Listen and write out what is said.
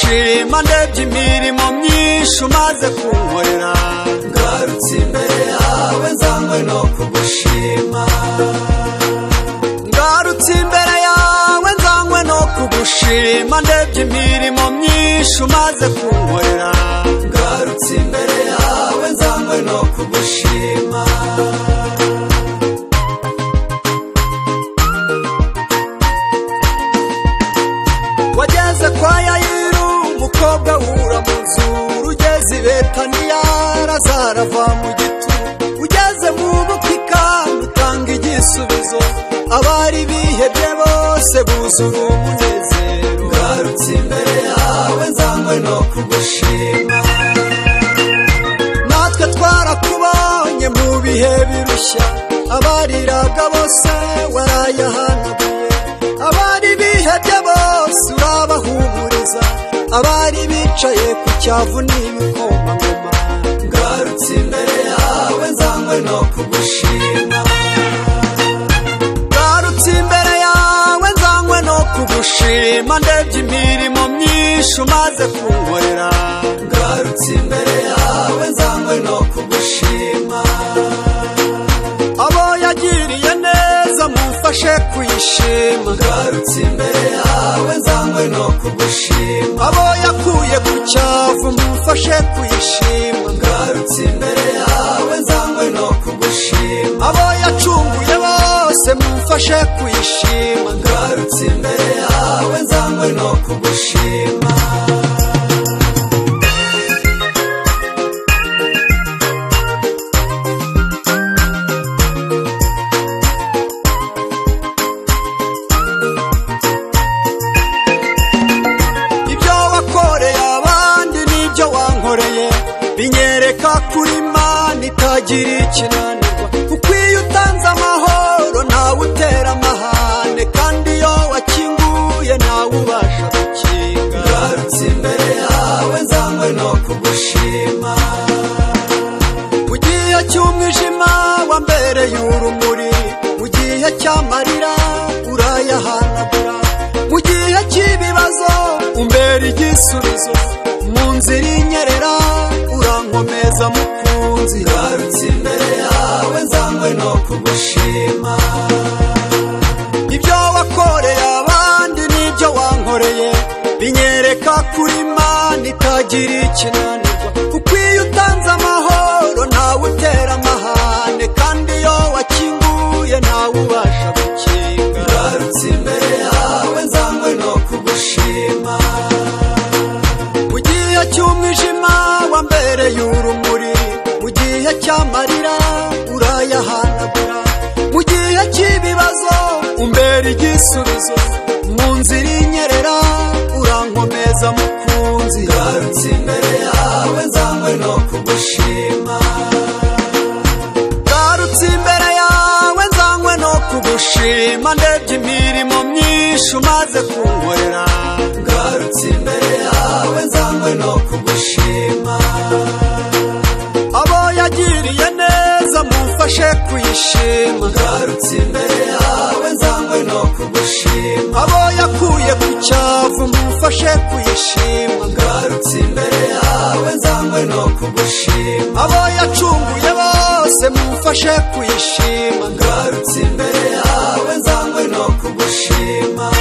kugushima ndebye imirimo myinshi umaze kunkorera ngarutse imbere yawe nzanywe no kugushima ngarutse imbere yawe nzanywe no kugushima ndebye imirimo myinshi umaze kunkorera ngarutse imbere yawe nzanywe no kugushima wageze kwa Yayiru umukobwa w'uramuzuru ugeze i Betaniya Lazaro ava mu gitu ugeze mu bukika utanga igisubizo abari bihebye bose buzura umunezero ngarutse imbere yawe nzanywe no kugushima natwe twarakubonye mu bihe birushya abariraga bose warayahanaguye abari bihebye bose urabahumuriza abari bicaye ku cyavu n'ibikomangoma ngarutse imbere yawe nzanywe no kugushima ngarutse imbere yawe nzanywe no kugushima ndebye imirimo myinshi umaze kunkorera ngarutse imbere yawe nzanywe no kugushima abo yagiriye neza mumfashe kuyishima ngarutse imbere yawe nzanywe no kugushima abo yakuye ku cyavu mumfashe kuyishima ngarutse imbere yawe nzanywe no kugushima abo yacunguye bose mumfashe kuyishima ngarutse imbere yawe nzanywe no kugushima binyereka kuri Imana itagira ikinanirwa kuko iyo utanze amahoro ntawe utera amahane kandi iyo wakinguye ntawe ubasha gukinga ngarutse imbere yawe nzanywe no kugushima mu gihe cy'umwijima wambereye urumuri mu gihe cy'amarira urayahanagura mu gihe cy'ibibazo umbera igisubizo mu nzira inyerera urankomeza mukunzi ngarutse imbere yawe nzanywe no kugushima ibyo wakoreye abandi n'ibyo wankoreye binyereka kuri Imana itagira ikinanirwa kuko iyo utanze amahoro ntawe utera amahane kandi iyo wakinguye ntawe ubasha gukinga ngarutse imbere yawe nzanywe no kugushima mu gihe cy'umwijima wambereye urumuri mu gihe cy'amarira urayahanagura mu gihe cy'ibibazo umbera igisubizo mu nzira inyerera urankomeza mukunzi ngarutse imbere yawe nzanywe no kugushima ngarutse imbere yawe nzanywe no kugushima ndebye imirimo myinshi umaze kunkorera ngarutse imbere yawe nzanywe no kugushima abo yagiriye neza mumfashe kuyishima ngarutse imbere yawe nzanywe no kugushima abo yakuye ku cyavu mumfashe kuyishima ngarutse imbere yawe nzanywe no kugushima abo yacunguye bose mumfashe kuyishima ngarutse imbere yawe nzanywe no kugushima